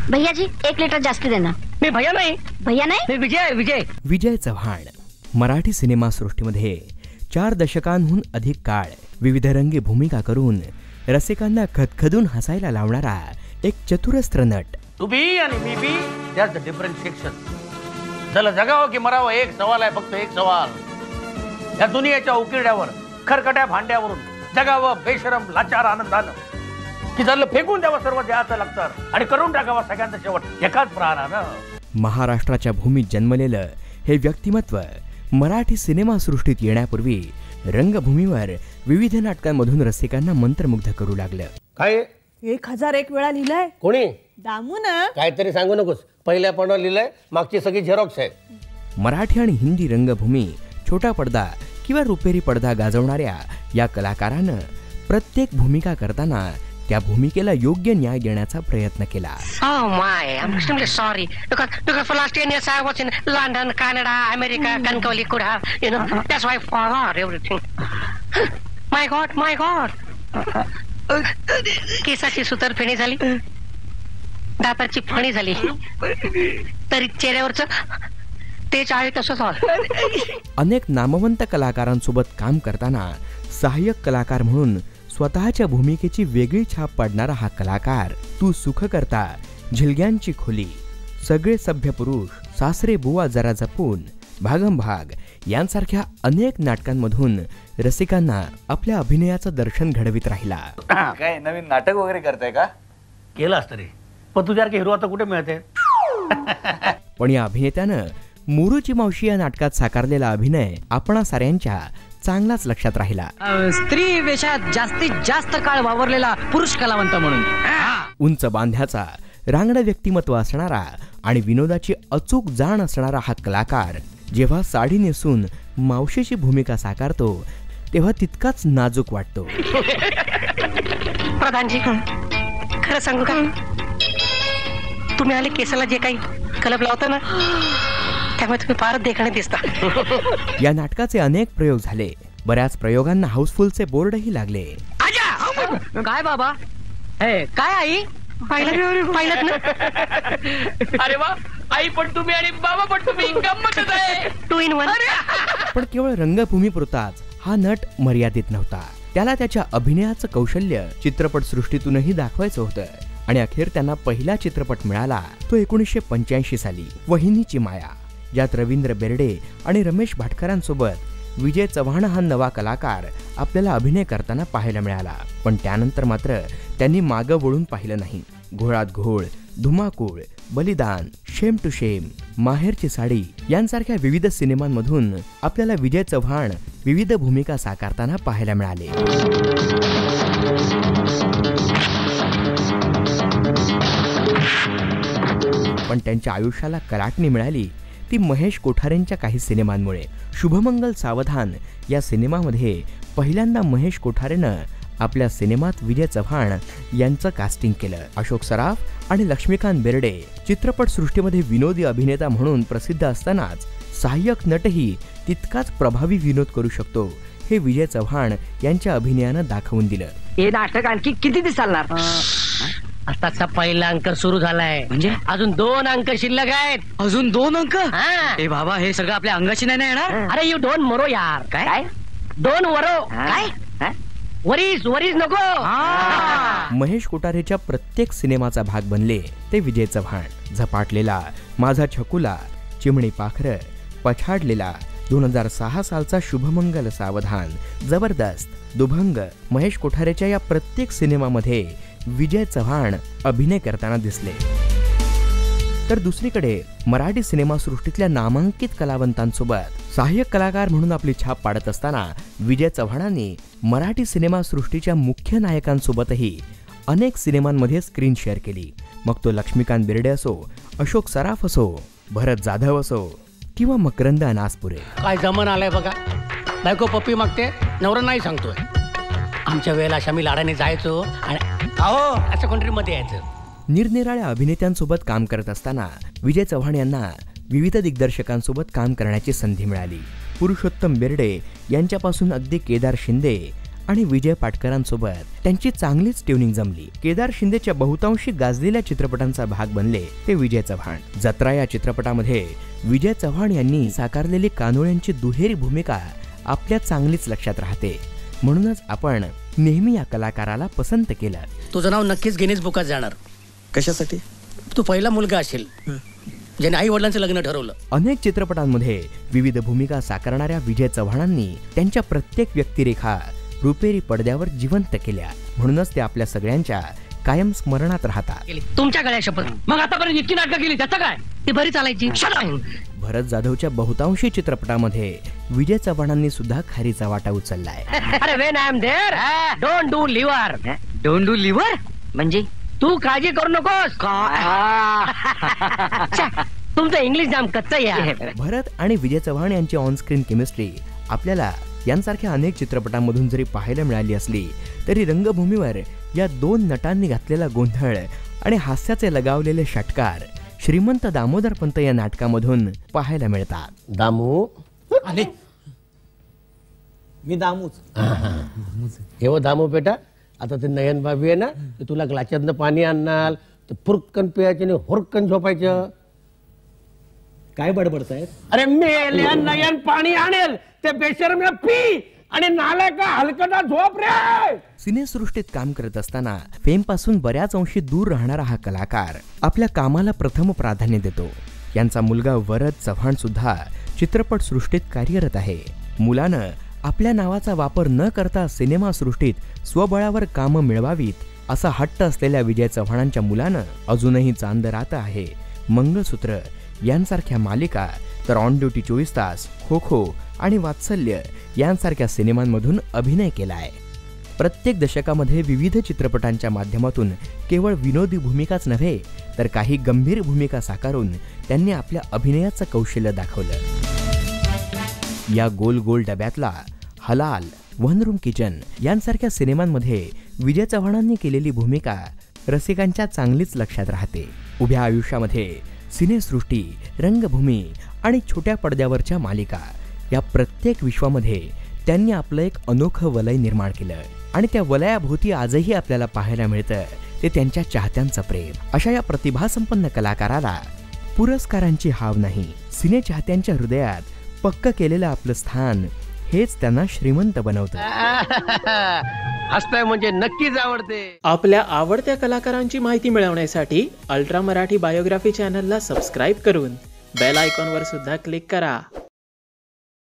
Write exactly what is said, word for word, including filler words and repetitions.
भैया जी एक लिटर जास्ती देना. मी भैया नाही. भैया नाही, मी विजय विजय विजय चव्हाण मराठी सिनेमा सृष्टीमध्ये चार दशकांहून अधिक काळ विविध रंगी भूमिका करून रसिकांना खदखदून हसायला लावणारा एक चतुरस्त्र नट. तू बी आणि मी बी दॅट्स द डिफरन्शिएशन. चला जगावं की मरावं एक सवाल आहे, फक्त एक सवाल. या दुनियेच्या उकिरड्यावर खरकट्या भांड्यावरून जगावं बेशरम लाचार आनंदानं, की जर फेकून द्यावं सर्व द्यायचं लागतं आणि करून टाकावं सगळ्यांचा शेवट एकाच प्राणानं. महाराष्ट्राच्या भूमीत जन्मलेलं हे व्यक्तिमत्व मराठी सिनेमा सृष्टीत येण्यापूर्वी रंगभूमीवर विविध नाटकांमधून रसिकांना मंत्रमुग्ध करू लागलं. काय एक हजार एक वेळा लिहिलंय कोणी? दामू ना. काहीतरी सांगू नकोस. पहिल्या पानावर लिहिलंय, मागची सगळी झेरॉक्स आहे. मराठी आणि हिंदी रंगभूमी छोटा पडदा किंवा रुपेरी पडदा गाजवणाऱ्या या कलाकारानं प्रत्येक भूमिका करताना त्या भूमिकेला योग्य न्याय देण्याचा प्रयत्न केला. Oh my, I'm extremely sorry because because for last ten years I was in London, Canada, America, Kankoli, Kuda, you know. That's why I forgot everything. My God, my God. केसाची सुतरफेणी झाली, दाताची फणी झाली, तरी चेहऱ्यावरच तेच आहे तसंच आहे. अनेक नामवंत कलाकारांसोबत काम करताना सहाय्यक कलाकार म्हणून स्वतःच्या भूमिकेची वेगळी छाप पाडणारा हा कलाकार तू सुख करता, झिलग्यांची खोली, सगळे सभ्य पुरुष, सासरे बुवा जरा जपून, भागम भाग यांसारख्या अनेक नाटकांमधून रसिकांना आपल्या अभिनयाचं दर्शन घडवित राहिला. काय नवीन नाटक वगैरे करताय का? केलं असतं रे, पण तुझ्यासारखे हिरो आता कुठे मिळते. पण या अभिनेत्यानं मुरुची मावशी या नाटकात साकारलेला अभिनय आपणा साऱ्यांच्या चांगलाच लक्षात राहिला. स्त्री वेशात जास्तीत जास्त काळ वावरलेला पुरुष कलावंत म्हणून. उंच बांध्याचा रांगडं व्यक्तिमत्व असणारा आणि विनोदाची अचूक जाण असणारा हा कलाकार जेव्हा साडी नेसून मावशीची भूमिका साकारतो तेव्हा तितकाच नाजूक वाटतो. प्रधानजी खरं सांगू का, तुम्ही आले केसाला जे काही कलप लावता ना त्यामुळे तुम्ही फारच देखणे दिसता. या नाटकाचे अनेक प्रयोग झाले. बऱ्याच प्रयोगांना हाऊसफुलचे बोर्डही लागले. काय बाबा, हे काय आई पाहिलं पाहिलं ना. अरे वा, आई पण तुम्ही आणि बाबा पण तुम्ही, गंमतच आहे. Two in one. पण केवळ रंगभूमीपुरताच हा नट मर्यादित नव्हता. त्याला त्याच्या अभिनयाचं कौशल्य चित्रपट सृष्टीतूनही दाखवायचं होतं आणि अखेर त्यांना पहिला चित्रपट मिळाला तो एकोणीसशे पंच्याऐंशी साली वहिनीची माया, ज्यात रवींद्र बेर्डे आणि रमेश भाटकरांसोबत विजय चव्हाण हा नवा कलाकार आपल्याला अभिनय करताना पाहायला मिळाला. पण त्यानंतर मात्र त्यांनी मागं वळून पाहिलं नाही. घोळात घोळ, धुमाकूळ, बलिदान, शेम टू शेम, माहेरची साडी यांसारख्या विविध सिनेमांमधून आपल्याला विजय चव्हाण विविध भूमिका साकारताना पाहायला मिळाले. पण त्यांच्या आयुष्याला कलाटणी मिळाली ती महेश कोठारेंच्या काही सिनेमांमुळे. शुभमंगल सावधान या सिनेमामध्ये पहिल्यांदा महेश कोठारेनं आपल्या सिनेमात विजय चव्हाण यांचं कास्टिंग केलं. अशोक सराफ आणि लक्ष्मीकांत बेर्डे चित्रपट सृष्टीमध्ये विनोदी अभिनेता म्हणून प्रसिद्ध असतानाच सहाय्यक नटही तितकाच प्रभावी विनोद करू शकतो हे विजय चव्हाण यांच्या अभिनयानं दाखवून दिलं. हे नाटक आणखी किती दिवस चालणार? आताचा पहिला अंक सुरू झालाय, म्हणजे अजून दोन अंक शिल्लक आहेत. अजून दोन अंक? हा. ए बाबा, हे सगळं आपल्या अंगाशी नाही ना येणार? अरे यू डोंट मरो यार. काय दोन वरो? काय वरीस वरीस नको. महेश कोठारेच्या प्रत्येक सिनेमाचा भाग बनले ते विजय चव्हाण. झपाटलेला, माझा छकुला, चिमणी पाखरं, पछाडलेला, दोन हजार सहा सालचा शुभमंगल सावधान, जबरदस्त, दुभंग, महेश कोठारेच्या या प्रत्येक सिनेमामध्ये विजय चव्हाण अभिनय करताना दिसले. तर दुसरीकडे मराठी सिनेमा सृष्टीतल्या नामांकित कलावंतांसोबत सहाय्यक कलाकार म्हणून आपली छाप पाडत असताना विजय चव्हाणांनी मराठी सिनेमा सृष्टीच्या मुख्य नायकांसोबतही अनेक सिनेमांमध्ये स्क्रीन शेअर केली. मग तो लक्ष्मीकांत बेर्डे असो, अशोक सराफ असो, भरत जाधव असो किंवा मकरंद अनासपुरे. काय जमन आलाय बघा. बायको पप्पी मागते, नवरा नाही सांगतोय. आमच्या वेळेला अशा मी लाडाने जायचो आणि अहो असं कोणतरी मध्ये यायचं. निरनिराळ्या अभिनेत्यांसोबत काम करत असताना विजय चव्हाण यांना विविध दिग्दर्शकांसोबत काम करण्याची संधी मिळाली. पुरुषोत्तम बेर्डे यांच्यापासून अगदी केदार शिंदे आणि विजय पाटकरांसोबत त्यांची चांगलीच ट्युनिंग जमली. केदार शिंदेच्या बहुतांशी गाजलेल्या चित्रपटांचा भाग बनले ते विजय चव्हाण. जत्रा या चित्रपटामध्ये विजय चव्हाण यांनी साकारलेली कानोळ्यांची दुहेरी भूमिका आपल्या चांगलीच लक्षात राहते. म्हणूनच आपण नेहमी या कलाकाराला पसंत केलं. तुझं नाव नक्कीच गिनीज बुकात जाणार. कशासाठी? तू पहिला मुलगा असेल ज्याने आई वडिलांचं लग्न ठरवलं. अनेक चित्रपटांमध्ये विविध भूमिका साकारणाऱ्या विजय चव्हाणांनी त्यांच्या प्रत्येक व्यक्तिरेखा रुपेरी पडद्यावर जिवंत केल्या. म्हणूनच ते आपल्या सगळ्यांच्या कायम स्मरणात राहतात. तुमच्या गळ्या शपथ. मग आतापर्यंत इतकी नाटकं केली त्याचं काय? ती बरी चालायची. भरत जाधवच्या बहुतांशी चित्रपटामध्ये विजय चव्हाणांनी सुद्धा खारीचा वाटा उचललाय. अरे when I am there don't do liver. Don't do liver म्हणजे तू काळजी करू नकोस. तुमचं इंग्लिश जाम कच्चं आहे. भरत आणि विजय चव्हाण यांची ऑनस्क्रीन केमिस्ट्री आपल्याला यांसारख्या अनेक चित्रपटांमधून जरी पाहायला मिळाली असली तरी रंगभूमीवर या दोन नटांनी घातलेला गोंधळ आणि हास्याचे लगावलेले षटकार श्रीमंत दामोदर पंत या नाटकामधून पाहायला मिळतात. दामू आले मी दामूच. हे दामू बेटा, आता ते नयन बाबी आहे ना, ते तुला ग्लासातनं पाणी आणणार, ते फुरकन पियाचे आणि हुरकन झोपायचं. काय बडबडतायत? अरे मेल्या नयन पाणी आणेल ते बेशरम्या पी आणि नाला का हलकटा झोप रे. सिनेसृष्टीत काम करत असताना फेम पासून बऱ्याच अंशी दूर राहणारा हा कलाकार आपल्या कामाला प्रथम प्राधान्य देतो. यांचा मुलगा वरद चव्हाण सुद्धा चित्रपट सृष्टीत कार्यरत आहे. मुलानं आपल्या नावाचा वापर न करता सिनेमा सृष्टीत स्वबळावर कामं मिळवावीत असा हट्ट असलेल्या विजय चव्हाणांच्या मुलानं अजूनही चांद राहत आहे, मंगळसूत्र यांसारख्या मालिका, तर ऑन ड्युटी चोवीस तास, खो खो आणि वात्सल्य यांसारख्या सिनेमांमधून अभिनय केलाय. प्रत्येक दशकामध्ये विविध चित्रपटांच्या माध्यमातून केवळ विनोदी भूमिकाच नव्हे तर काही गंभीर भूमिका साकारून त्यांनी आपल्या अभिनयाचं कौशल्य दाखवलं. या गोल गोल डब्यातला, हलाल, वन रूम किचन यांसारख्या सिनेमांमध्ये विजय चव्हाणांनी केलेली भूमिका रसिकांच्या चांगलीच लक्षात राहते. उभ्या आयुष्यामध्ये सिनेसृष्टी, रंगभूमी आणि छोट्या पडद्यावरच्या मालिका या प्रत्येक विश्वामध्ये त्यांनी आपलं एक अनोखं वलय निर्माण केलं आणि त्या वलयाभोवती आजही आपल्याला पाहायला मिळतं ते त्यांच्या चाहत्यांचं प्रेम. अशा या प्रतिभासंपन्न कलाकाराला पुरस्कारांची हाव नाही, सिने चाहत्यांच्या हृदयात पक्क केलेलं आपलं स्थान हेच त्यांना श्रीमंत बनवतं. हसताय म्हणजे नक्कीच आवडते. आपल्या आवडत्या कलाकारांची माहिती मिळवण्यासाठी अल्ट्रा मराठी बायोग्राफी चॅनलला सबस्क्राईब करून बेल आयकॉनवर सुद्धा क्लिक करा.